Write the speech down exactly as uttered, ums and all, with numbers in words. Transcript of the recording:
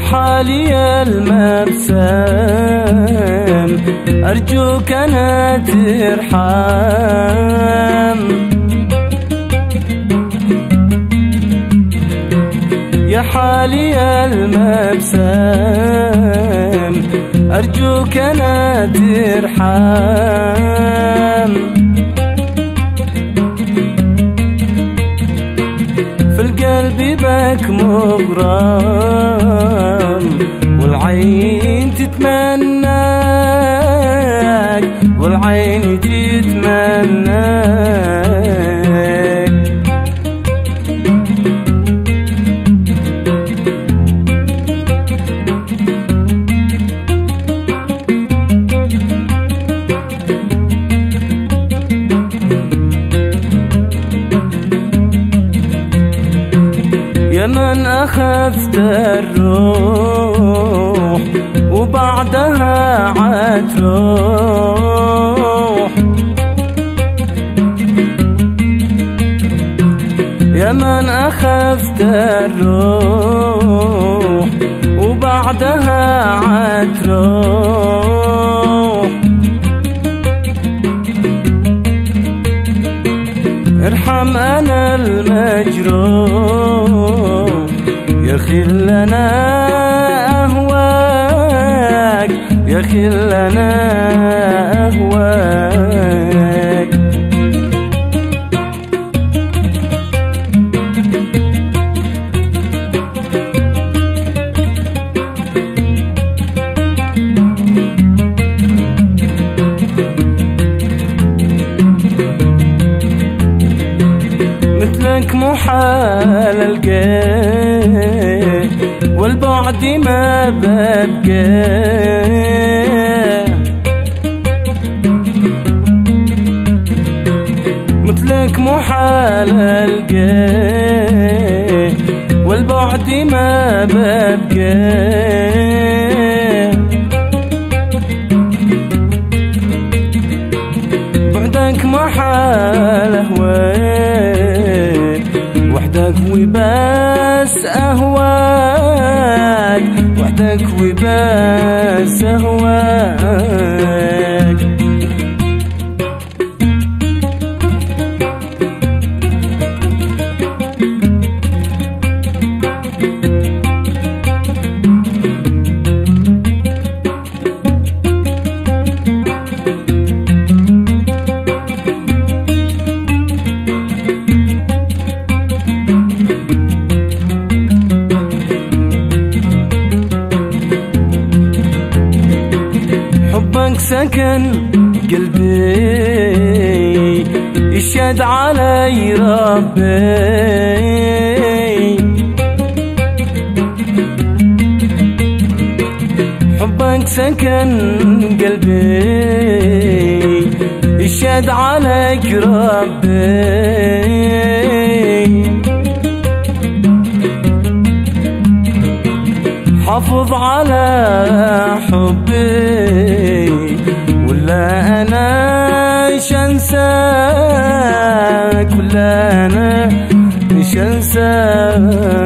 حالي المبسم أرجوك أنا ترحم. يا حالي المبسم أرجوك أنا ترحم. في القلب بك مغرم والعين تتمناك والعين تتمناك. يا من أخذت الروح وبعدها عتروح. يا من أخذت الروح وبعدها عتروح. ارحم أنا المجروح يا خل أنا أهواك يا خل أنا أهواك. مثلك محال القاه والبعد ما ببقى. مثلك محال القاه والبعد ما ببقى. بعدك محال أهواك وحدك وبس أهواك وحدك وبس أهواك. حبك سكن قلبي يشهد علي ربي. حبك سكن قلبي يشهد عليك ربي. حافظ على حبي ولا أنا شنساك ولا أنا شنساك.